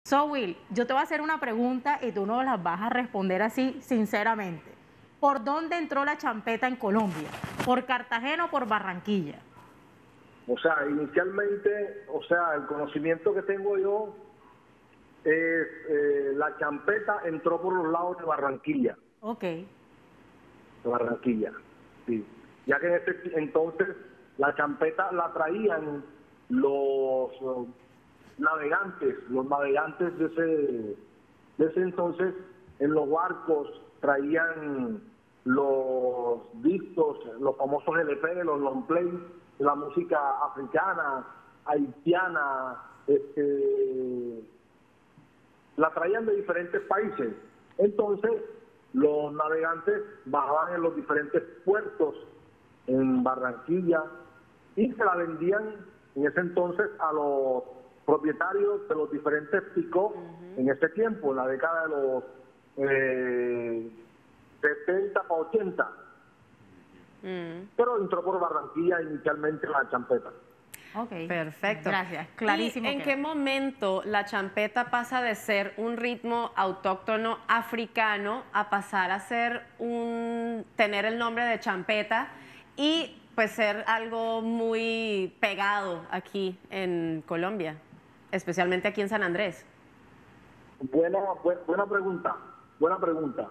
So, Will, yo te voy a hacer una pregunta y tú nos las vas a responder así sinceramente. ¿Por dónde entró la champeta en Colombia? ¿Por Cartagena o por Barranquilla? O sea, inicialmente, o sea, el conocimiento que tengo yo es la champeta entró por los lados de Barranquilla. Ok. De Barranquilla, sí. Ya que en ese entonces la champeta la traían los navegantes de ese entonces en los barcos traían los discos, los famosos LP, los long play, la música africana, haitiana, la traían de diferentes países. Entonces, los navegantes bajaban en los diferentes puertos en Barranquilla y se la vendían en ese entonces a los propietarios de los diferentes pick-up en ese tiempo, en la década de los 70 para 80. Pero entró por Barranquilla inicialmente la champeta. Ok. Perfecto. Gracias. Clarísimo. ¿Y en qué momento la champeta pasa de ser un ritmo autóctono africano a pasar a ser tener el nombre de champeta y pues ser algo muy pegado aquí en Colombia, especialmente aquí en San Andrés? Buena pregunta, buena pregunta.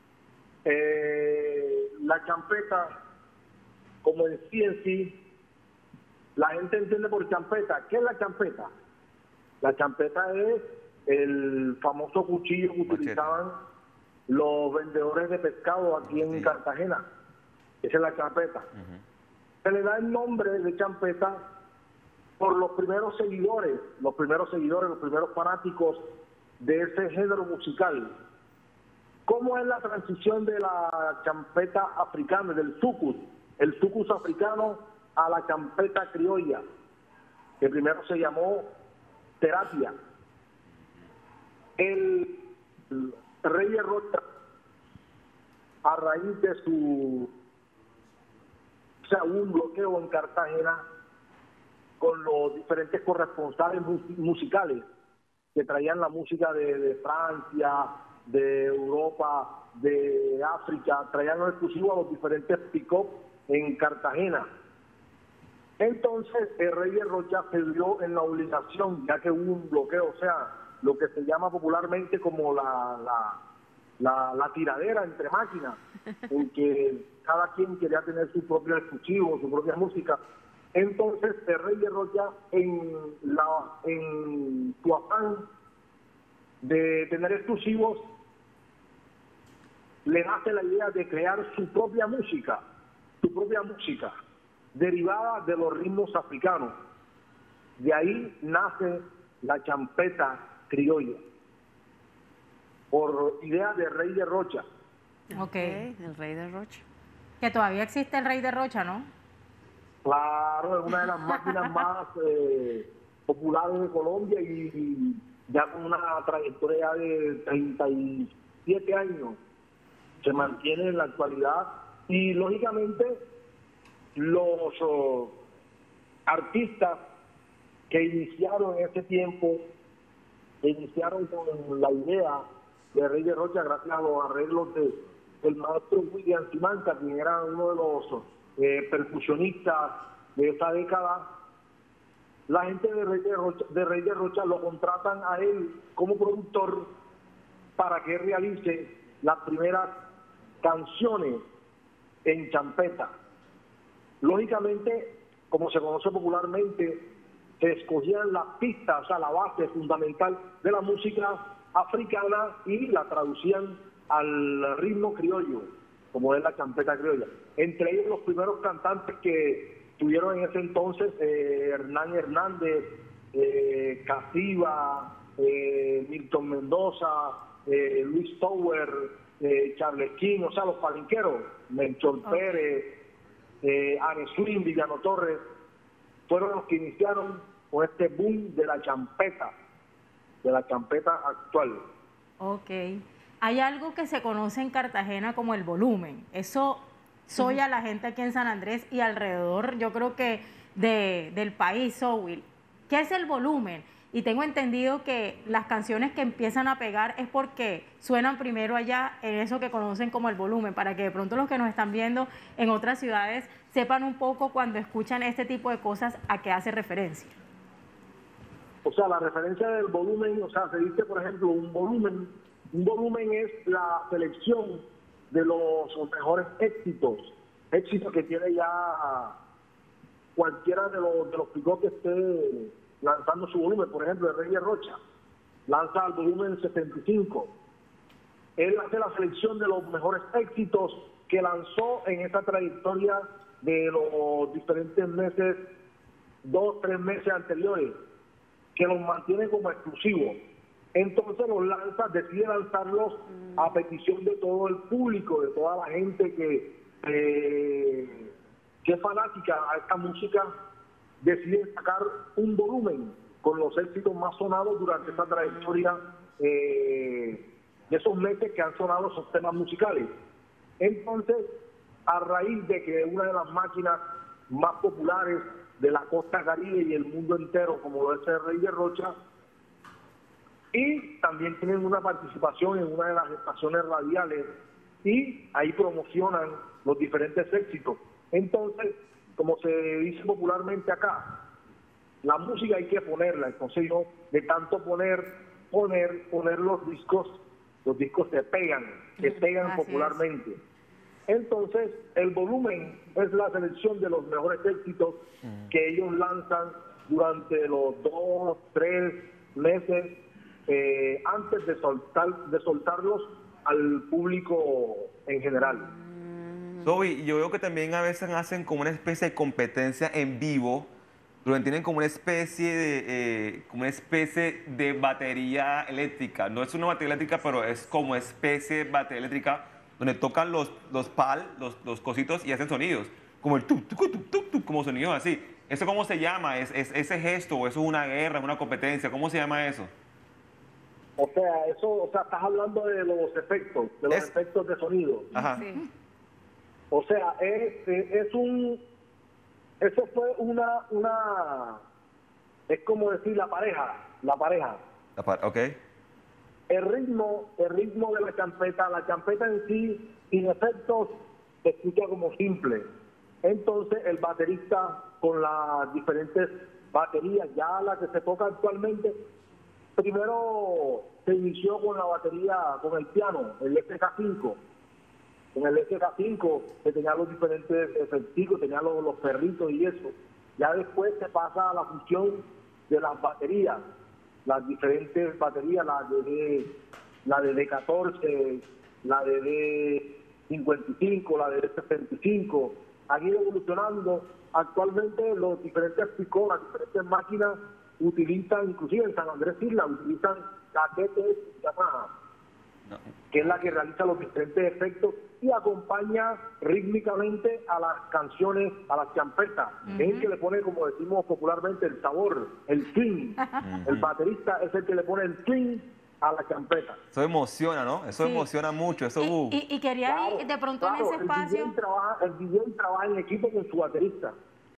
La champeta, como en sí, la gente entiende por champeta. ¿Qué es la champeta? La champeta es el famoso cuchillo que utilizaban los vendedores de pescado aquí en Cartagena. Esa es la champeta. Se le da el nombre de champeta por los primeros seguidores, los primeros fanáticos de ese género musical. ¿Cómo es la transición de la champeta africana, del sucus, el sucus africano a la champeta criolla, que primero se llamó terapia? El rey de Rocha, a raíz de un bloqueo en Cartagena con los diferentes corresponsales musicales que traían la música de Francia, de Europa, de África, traían los exclusivos a los diferentes pick-up en Cartagena. Entonces el rey de Rocha se vio en la obligación, ya que hubo un bloqueo, o sea, lo que se llama popularmente como la tiradera entre máquinas, en que cada quien quería tener su propio exclusivo, su propia música. Entonces el rey de Rocha, en su afán de tener exclusivos, le nace la idea de crear su propia música derivada de los ritmos africanos. De ahí nace la champeta criolla, por idea del rey de Rocha. Ok. El rey de Rocha. Que todavía existe el rey de Rocha, ¿no? Claro, es una de las máquinas más populares de Colombia y ya con una trayectoria de 37 años. Se mantiene en la actualidad y lógicamente los artistas que iniciaron en ese tiempo, que iniciaron con la idea de Rey de Rocha gracias a los arreglos del maestro William Simanca, quien era uno de los percusionistas de esa década. La gente de Rey de Rocha lo contratan a él como productor para que realice las primeras canciones en champeta. Lógicamente, como se conoce popularmente, se escogían las pistas, o sea, la base fundamental de la música africana y la traducían al ritmo criollo, como es la champeta criolla. Entre ellos los primeros cantantes que tuvieron en ese entonces, Hernán Hernández, Casiva, Milton Mendoza, Luis Tower, Charles King, o sea, los palenqueros, Melchor Pérez, Anne Swing, Villano Torres, fueron los que iniciaron con este boom de la champeta actual. Ok. Hay algo que se conoce en Cartagena como el volumen. Eso soy a la gente aquí en San Andrés y alrededor, yo creo que del país, Will. ¿Qué es el volumen? y tengo entendido que las canciones que empiezan a pegar es porque suenan primero allá en eso que conocen como el volumen, para que de pronto los que nos están viendo en otras ciudades sepan un poco cuando escuchan este tipo de cosas a qué hace referencia. O sea, la referencia del volumen, o sea, se dice, por ejemplo, un volumen es la selección de los mejores éxitos que tiene ya cualquiera de los picos que esté lanzando su volumen. Por ejemplo, el Reyes Rocha lanza el volumen 75. Él hace la selección de los mejores éxitos que lanzó en esa trayectoria de los diferentes meses, 2, 3 meses anteriores, que los mantiene como exclusivos. Entonces los lanza, decide lanzarlos a petición de todo el público, de toda la gente que es fanática a esta música, decide sacar un volumen con los éxitos más sonados durante esta trayectoria de esos meses que han sonado esos temas musicales. Entonces, a raíz de que una de las máquinas más populares de la costa caribe y el mundo entero, como lo es el Reyes Rocha, y también tienen una participación en una de las estaciones radiales y ahí promocionan los diferentes éxitos. Entonces, como se dice popularmente acá, la música hay que ponerla. Entonces yo, de tanto poner los discos se pegan popularmente. Entonces, el volumen es la selección de los mejores éxitos que ellos lanzan durante los 2, 3 meses antes de soltarlos al público en general. Toby, yo veo que también a veces hacen como una especie de competencia en vivo, donde tienen como una especie de batería eléctrica. No es una batería eléctrica, pero es como especie de batería eléctrica, donde tocan los cositos y hacen sonidos, como el tuc, tuc, tuc, tuc, tuc, como sonidos así. ¿Eso cómo se llama? ¿Es ese gesto o eso es una guerra, una competencia? ¿Cómo se llama eso? O sea, estás hablando de los efectos, efectos de sonido. Ajá. Sí. O sea, eso fue es como decir la pareja. Ok. El ritmo de la champeta en sí, sin efectos, se escucha como simple. Entonces, el baterista con las diferentes baterías, ya la que se toca actualmente, primero se inició con la batería, con el piano, el SK5. Con el SK5 que tenía los diferentes efectos, tenía los perritos y eso. Ya después se pasa a la función de las baterías, las diferentes baterías, la de D14, la de D55, la de D65. Han ido evolucionando. Actualmente los diferentes picos, las diferentes máquinas utilizan, inclusive en San Andrés Isla, utilizan caquetes, que es la que realiza los diferentes efectos y acompaña rítmicamente a las canciones, a las champetas. Es el que le pone, como decimos popularmente, el sabor, el swing. El baterista es el que le pone el swing a la champeta. Eso emociona, ¿no? Eso emociona mucho. Eso, y quería ir de pronto en ese espacio. El DJ trabaja en equipo con su baterista.